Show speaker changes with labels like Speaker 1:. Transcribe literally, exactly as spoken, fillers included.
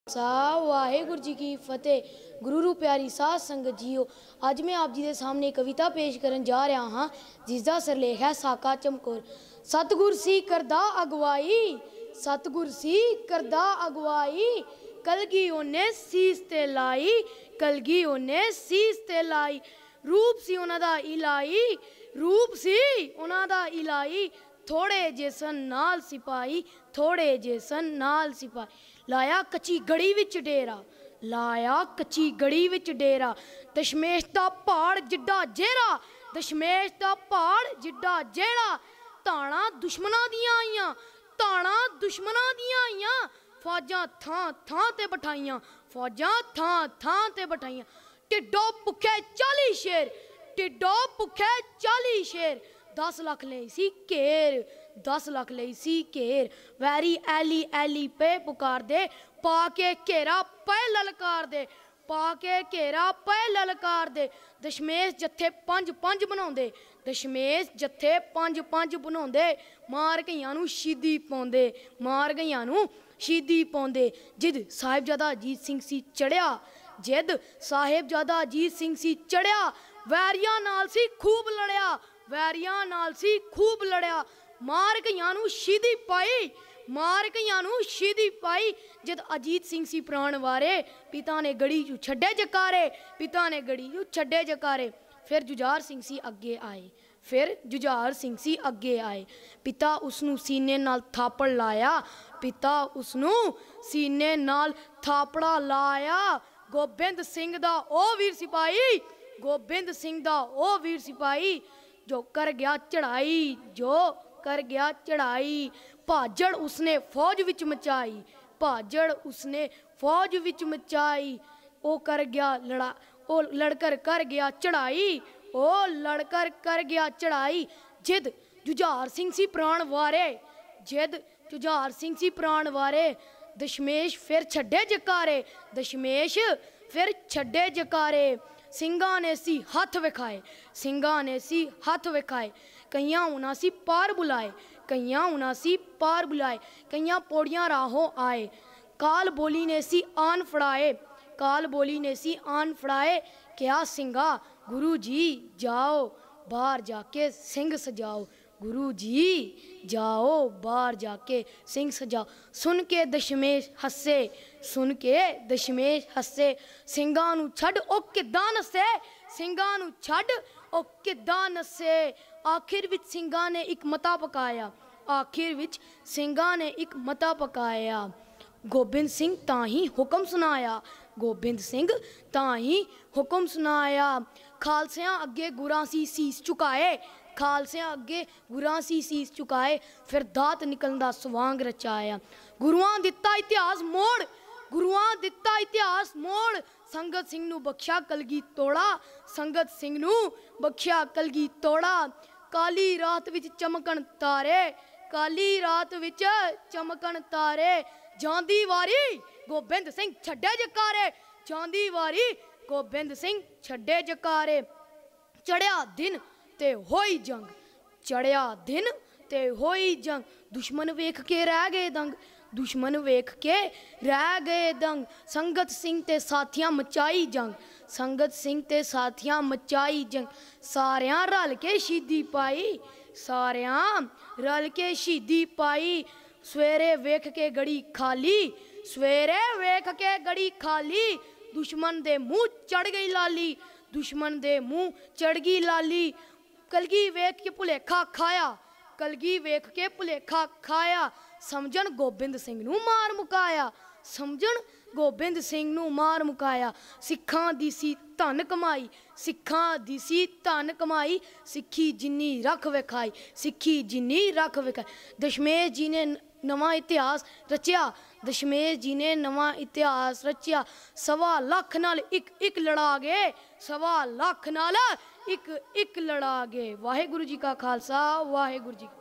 Speaker 1: साहब वाहेगुरु जी की फतेह। गुरु रू प्यारी साध संगत जीओ, अज मैं आप जी के सामने कविता पेश करन जा रहा हाँ जिसका सिरलेख है साका चमकोर। सतगुर सी करदा अगवाई, सतगुर सी करदा अगवाई, कलगी ओने सीस ते लाई, कलगी ओने सीस ते लाई। रूप सी उन्हां दा इलाई, रूप सी उन्हां दा इलाई, थोड़े जेसन नाल सिपाही, थोड़े जेसन नाल सिपाही। लाया कच्ची गड़ी विच डेरा, लाया कच्ची गड़ी विच डेरा, दशमेश दा पहाड़ जिड्डा जेरा, दशमेश दा पहाड़ जिड्डा जेड़ा। ताना दुश्मना दियां आईयां, ताना दुश्मना दियां आईयां, फौजां थां थां ते बठाइयां, फौजां थां थां ते बठाइयां। टिड्डो भुखे चाली शेर, टिड्डो भुखे चाली शेर, दस लख ले सी घेर, दस लख ले सी घेर। वैरी ऐली ऐली पे पुकार दे, पाके घेरा पे ललकार दे, पाके घेरा पे ललकार दे। दशमेश जत्थे पंज पंज बनाउंदे, दशमेश जत्थे पंज पंज बनाउंदे, मार गईयां नूं शहीदी पाउंदे, मार गईयां नूं शहीदी पाउंदे। जिद साहिबजादा अजीत सिंह सी चढ़िया, जिद साहिबजादा अजीत सिंह सी चढ़िया, वैरियां नाल सी खूब लड़िया, वैरियां नाल सी खूब लड़िया। मार गईयां नूं शहीदी पाई, मार गईयां नूं शहीदी पाई। जद अजीत सिंह सी प्राण वारे, पिता ने गड़ी चू छड्डे जकारे, पिता ने गड़ी चू छड्डे जकारे। फिर जुझार सिंह सी अगे आए, फिर जुझार सिंह सी अगे आए, पिता उसनू सीने नाल थापड़ लाया, पिता उसनू सीने नाल थापड़ा लाया। गोबिंद सिंह दा ओ वीर सिपाही, गोबिंद सिंह दा ओ वीर सिपाही, जो कर गया चढ़ाई, जो कर गया चढ़ाई। भाजड़ उसने फौज विच मचाई, भाजड़ उसने फौज विच मचाई। ओ कर गया लड़ा, ओ लड़कर कर गया चढ़ाई, ओ लड़कर कर गया चढ़ाई। जिद जुझार सिंह सी प्राण वारे, जिद जुझार सिंह सी प्राण वारे, दशमेश फिर छड्डे जकारे, दशमेश फिर छड्डे जकारे। सिंघा ने सी हथ विखाए, सिंघा ने सी हथ विखाए, कईयां उना सी पार बुलाए, कईयां उना सी पार बुलाए। कईयां पौड़ियां राहों आए, काल बोली ने सी आन फड़ाए, काल बोली ने सी आन फड़ाए। क्या सिंघा गुरु जी जाओ बाहर जाके सिंह सजाओ, गुरु जी जाओ बाहर जाके सिंह सजाओ। सुन के दशमेश हसे, सुन के दशमेश हसे, सिंघां नूं छड्ड ओ किद्दां नसे, सिंघां नूं छड्ड ओ किद्दां नसे। आखिर विच सिंघां ने एक मता पकाया, आखिर विच सिंघां ने एक मता पकाया। गोबिंद सिंह तां ही हुक्म सुनाया, गोबिंद सिंह तां ही हुक्म सुनाया। खालसियां अगे गुरां सी सीस झुकाए, खालसियां अगे गुरां सी सीस झुकाए। फिर दात निकलन दा सवांग रचाया। गुरुआं दिता इतिहास मोड़, गुरुआं दिता इतिहास मोड़, संगत सिंह नूं बख्शा कलगी तोड़ा, संगत सिंह नूं बख्शा कलगी तोड़ा। काली रात विच चमकन तारे, काली रात विच चमकन तारे, जांदी वारी गोबिंद सिंह छड्डे जकारे, जांदी वारी गोबिंद सिंह छड्डे जकारे। चढ़िया दिन ते होई जंग, चढ़िया दिन ते होई जंग, दुश्मन वेख के रह गए दंग, दुश्मन वेख के रह गए दंग। संगत सिंह ते साथियां मचाई जंग, संगत सिंह ते साथियां मचाई जंग। सारियां रल के शहीदी पाई, सारियां रल के शहीदी पाई। सवेरे वेख के गड़ी खाली, सवेरे वेख के गड़ी खाली, दुश्मन दे मुंह चढ़ गई लाली, दुश्मन दे मुंह चढ़ गई लाली। कलगी वेख के भुलेखा खाया, कलगी वेख के भुलेखा खाया, समझन गोबिंद सिंह नूं मार मुकाया, समझन गोबिंद सिंह नूं मार मुकाया। सिखां दी सी धन कमाई, सिखां दी सी धन कमाई, सिक्खी जिन्नी रख विखाई, सिक्खी जिन्नी रख विखाई। दशमेश जी ने नवा इतिहास रचिया, दशमेश जी ने नवा इतिहास रचिया। सवा लख नाल इक इक लड़ा गए, सवा लख नाल इक इक लड़ा गए। वाहेगुरु जी का खालसा, वाहेगुरु जी।